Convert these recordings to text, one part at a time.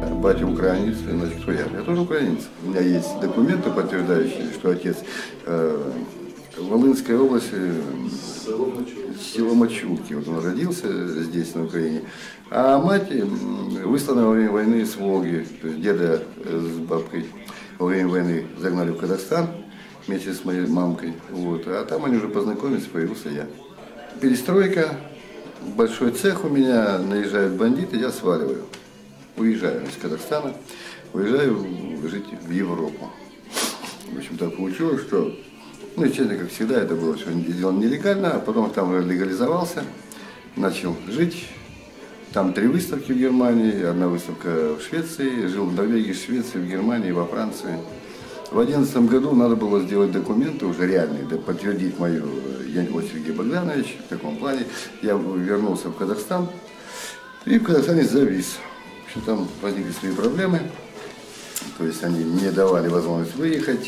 Батя украинец, значит, кто я? Я тоже украинец. У меня есть документы, подтверждающие, что отец в Волынской области, село Мачулки. Вот он родился здесь, на Украине. А мать выслана во время войны с Волги. То есть деда с бабкой во время войны загнали в Казахстан вместе с моей мамкой. Вот. А там они уже познакомились, появился я. Перестройка, большой цех у меня, наезжают бандиты, я сваливаю. Уезжаю из Казахстана, уезжаю жить в Европу. В общем, так получилось, что, ну, естественно, как всегда, это было все сделано нелегально, а потом там легализовался, начал жить. Там 3 выставки в Германии, 1 выставка в Швеции, жил в Норвегии, Швеции, в Германии, во Франции. В 2011 году надо было сделать документы уже реальные, да, подтвердить мою Янькова Сергей Богданович в таком плане. Я вернулся в Казахстан и в Казахстане завис. Там возникли свои проблемы, то есть они не давали возможность выехать,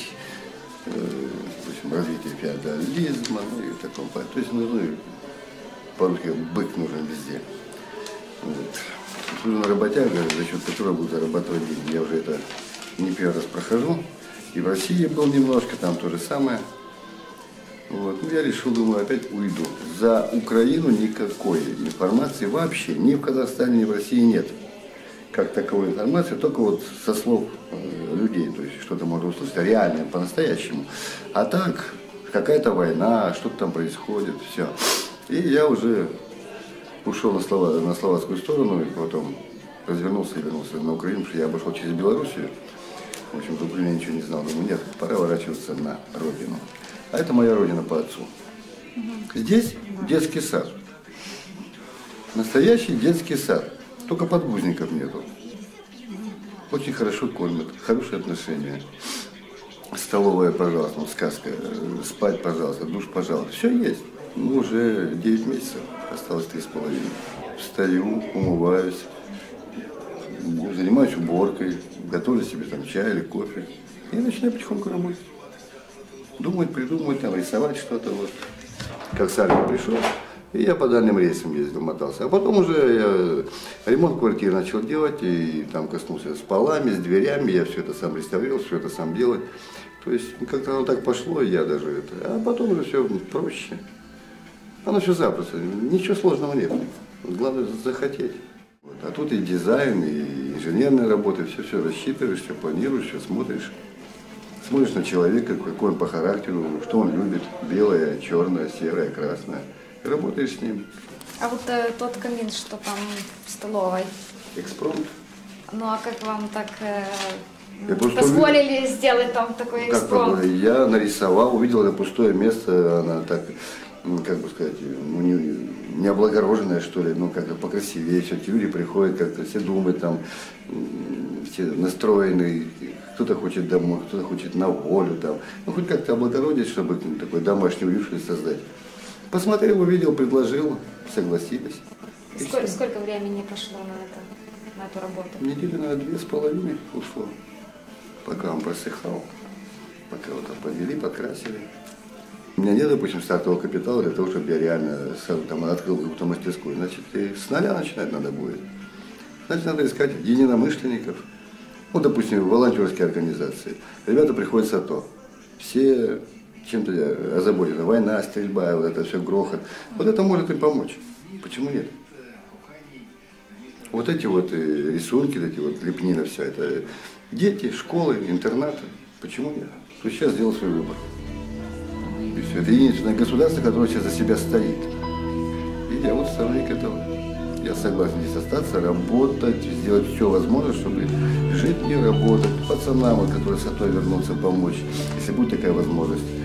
в общем, развитие феодализма, ну и в таком плане. То есть, ну, по-русски бык нужен везде. Вот. Нужна работяга, за счет которого будут зарабатывать деньги. Я уже это не первый раз прохожу. И в России был немножко, там то же самое. Вот. Ну, я решил, думаю, опять уйду. За Украину никакой информации вообще ни в Казахстане, ни в России нет. Как таковой информации, только вот со слов людей, то есть что-то можно услышать реальное, по-настоящему. А так, какая-то война, что-то там происходит, все. И я уже ушел на словацкую сторону, и потом развернулся и вернулся на Украину, потому что я обошел через Белоруссию. В общем, в Украине ничего не знал. Думаю, нет, пора ворачиваться на родину. А это моя родина по отцу. Здесь детский сад. Настоящий детский сад. Только подгузников нету. Очень хорошо кормят, хорошие отношения. Столовая, пожалуйста, ну, сказка. Спать, пожалуйста, душ, пожалуйста. Все есть. Ну, уже 9 месяцев, осталось 3,5. Встаю, умываюсь, занимаюсь уборкой, готовлю себе там чай или кофе. И начинаю потихоньку работать. Думать, придумывать, там, рисовать что-то. Вот. Как с армии пришел. И я по дальним рейсам ездил, мотался. А потом уже я ремонт квартиры начал делать, и там коснулся с полами, с дверями, я все это сам реставрировал, все это сам делать. То есть как-то оно так пошло, я даже это. А потом уже все проще. Оно все запросто, ничего сложного нет. Главное захотеть. Вот. А тут и дизайн, и инженерная работа, все рассчитываешь, все планируешь, все смотришь. Смотришь на человека, какой он по характеру, что он любит, белое, черное, серое, красное. Работаешь с ним. А вот тот камин, что там в столовой? Экспромт. Ну а как вам так позволили сделать там такой экспромт? Я нарисовал, увидел это пустое место, она так, как бы сказать, ну, не облагороженная, что ли, ну как-то покрасивее. Все-таки люди приходят, как-то все думают, там, все настроены, кто-то хочет домой, кто-то хочет на волю, там. Ну хоть как-то облагородить, чтобы такой домашний уют создать. Посмотрел, увидел, предложил, согласились. Сколько времени пошло на эту работу? Недели на 2,5 ушло, пока он просыхал, пока вот там подвели, подкрасили. У меня нет, допустим, стартового капитала для того, чтобы я реально сразу там открыл какую-то мастерскую. Значит, и с нуля начинать надо будет. Значит, надо искать единомышленников. Ну, допустим, в волонтерские организации. Ребята приходят с АТО. Все чем-то озабочены. Война, стрельба, вот это все, грохот. Вот это может им помочь. Почему нет? Вот эти вот рисунки, эти вот лепнина, все это дети, школы, интернаты. Почему нет? То есть сейчас сделал свой выбор. И все. Это единственное государство, которое сейчас за себя стоит. И я вот сторонник этого. Я согласен здесь остаться, работать, сделать все возможное, чтобы жить и работать. Пацанам, которые с АТО вернутся, помочь, если будет такая возможность.